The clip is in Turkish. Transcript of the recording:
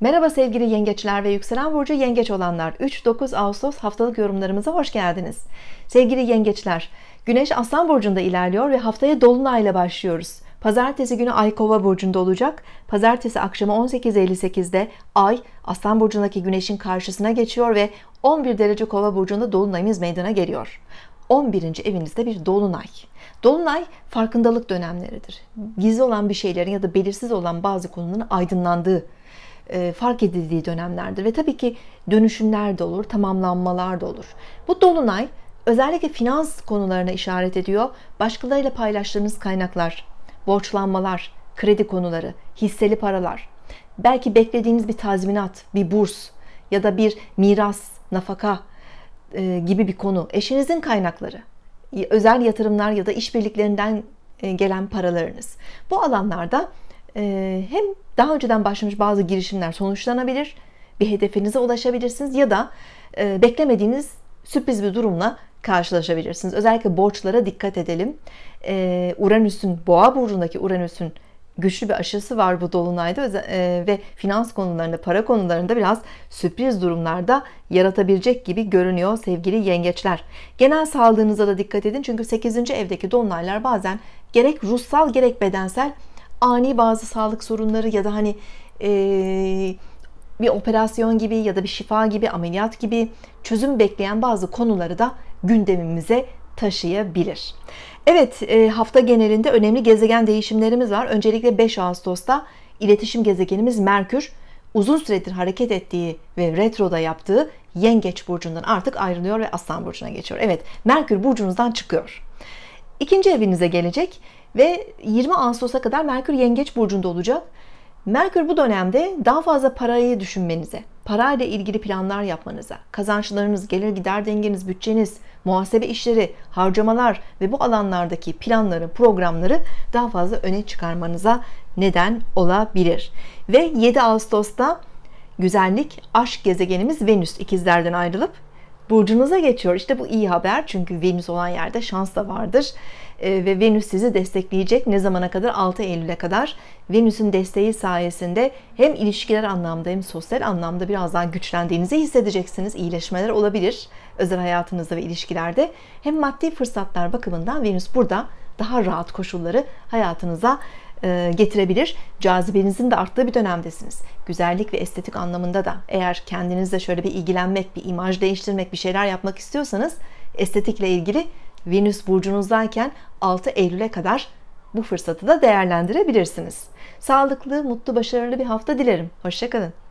Merhaba sevgili yengeçler ve yükselen burcu yengeç olanlar. 3-9 Ağustos haftalık yorumlarımıza hoş geldiniz. Sevgili yengeçler, Güneş Aslan burcunda ilerliyor ve haftaya dolunayla başlıyoruz. Pazartesi günü Ay Kova burcunda olacak. Pazartesi akşamı 18:58'de Ay Aslan burcundaki Güneş'in karşısına geçiyor ve 11 derece Kova burcunda dolunayımız meydana geliyor. 11. evinizde bir dolunay. Dolunay farkındalık dönemleridir. Gizli olan bir şeylerin ya da belirsiz olan bazı konuların aydınlandığı, fark edildiği dönemlerdir ve tabii ki dönüşümler de olur, tamamlanmalar da olur. Bu dolunay özellikle finans konularına işaret ediyor. Başkalarıyla paylaştığınız kaynaklar, borçlanmalar, kredi konuları, hisseli paralar, belki beklediğiniz bir tazminat, bir burs ya da bir miras, nafaka gibi bir konu, eşinizin kaynakları, özel yatırımlar ya da işbirliklerinden gelen paralarınız. Bu alanlarda hem daha önceden başlamış bazı girişimler sonuçlanabilir, bir hedefinize ulaşabilirsiniz ya da beklemediğiniz sürpriz bir durumla karşılaşabilirsiniz. Özellikle borçlara dikkat edelim. Uranüs'ün, Boğa burcundaki Uranüs'ün güçlü bir aşısı var bu dolunayda ve finans konularında, para konularında biraz sürpriz durumlarda yaratabilecek gibi görünüyor sevgili yengeçler. Genel sağlığınıza da dikkat edin çünkü 8. evdeki dolunaylar bazen gerek ruhsal gerek bedensel ani bazı sağlık sorunları ya da hani bir operasyon gibi ya da bir şifa gibi, ameliyat gibi çözüm bekleyen bazı konuları da gündemimize taşıyabilir. Evet, hafta genelinde önemli gezegen değişimlerimiz var. Öncelikle 5 Ağustos'ta iletişim gezegenimiz Merkür uzun süredir hareket ettiği ve retroda yaptığı Yengeç burcundan artık ayrılıyor ve Aslan burcuna geçiyor. Evet, Merkür burcunuzdan çıkıyor. İkinci evinize gelecek ve 20 Ağustos'a kadar Merkür Yengeç burcunda olacak. Merkür bu dönemde daha fazla parayı düşünmenize, parayla ilgili planlar yapmanıza, kazançlarınız, gelir gider dengeniz, bütçeniz, muhasebe işleri, harcamalar ve bu alanlardaki planları, programları daha fazla öne çıkarmanıza neden olabilir. Ve 7 Ağustos'ta güzellik, aşk gezegenimiz Venüs ikizlerden ayrılıp burcunuza geçiyor. İşte bu iyi haber çünkü Venüs olan yerde şans da vardır. Ve Venüs sizi destekleyecek. Ne zamana kadar? 6 Eylül'e kadar. Venüs'ün desteği sayesinde hem ilişkiler anlamda hem sosyal anlamda biraz daha güçlendiğinizi hissedeceksiniz. İyileşmeler olabilir özel hayatınızda ve ilişkilerde. Hem maddi fırsatlar bakımından Venüs burada daha rahat koşulları hayatınıza getirebilir. Cazibenizin de arttığı bir dönemdesiniz. Güzellik ve estetik anlamında da eğer kendinizle şöyle bir ilgilenmek, bir imaj değiştirmek, bir şeyler yapmak istiyorsanız estetikle ilgili Venüs burcunuzdayken 6 Eylül'e kadar bu fırsatı da değerlendirebilirsiniz. Sağlıklı, mutlu, başarılı bir hafta dilerim. Hoşça kalın.